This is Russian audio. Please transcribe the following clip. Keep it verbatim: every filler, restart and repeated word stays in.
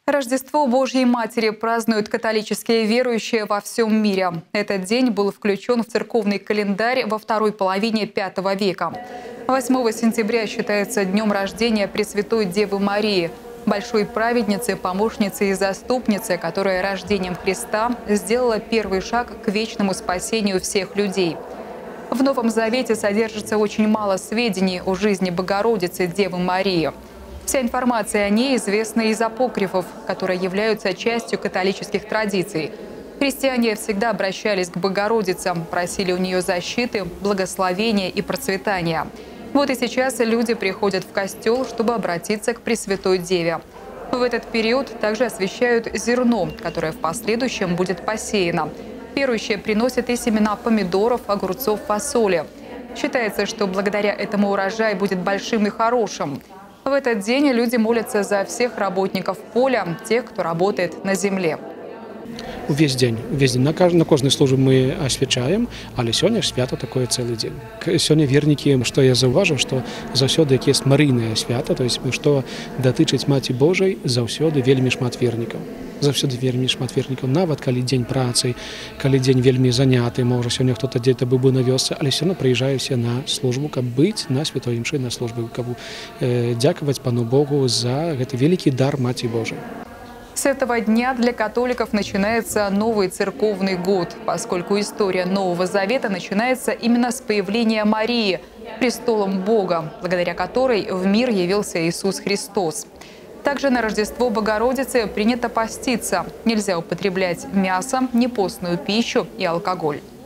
Рождество Божьей Матери празднуют католические верующие во всем мире. Этот день был включен в церковный календарь во второй половине пятого века. восьмого сентября считается днем рождения Пресвятой Девы Марии, большой праведницы, помощницы и заступницы, которая рождением Христа сделала первый шаг к вечному спасению всех людей. В Новом Завете содержится очень мало сведений о жизни Богородицы Девы Марии. Вся информация о ней известна из апокрифов, которые являются частью католических традиций. Христиане всегда обращались к Богородице, просили у нее защиты, благословения и процветания. Вот и сейчас люди приходят в костел, чтобы обратиться к Пресвятой Деве. В этот период также освящают зерно, которое в последующем будет посеяно. Верующие приносят и семена помидоров, огурцов, фасоли. Считается, что благодаря этому урожай будет большим и хорошим. В этот день люди молятся за всех работников поля, тех, кто работает на земле. Увесь день, увесь день. На, кож, на кожній службі ми освячаємо, але сьогодні свято такое цілий день. Сьогодні вірники, що я зауважив, що завсёды як є марійне свято, то есть, що дотичить Маті Божої, завсёды вельми шмат вірників. Завсёды вельми шмат вірників. Нават коли день праці, коли день вельми заняты, може сьогодні хтось десь був на вёсцы, але все одно приїжджає всі на службу, каб бути на святой імші, на службі, каб э, дякувати Пану Богу за этот великий дар Маті Божої. С этого дня для католиков начинается новый церковный год, поскольку история Нового Завета начинается именно с появления Марии, престолом Бога, благодаря которой в мир явился Иисус Христос. Также на Рождество Богородицы принято поститься. Нельзя употреблять мясо, непостную пищу и алкоголь.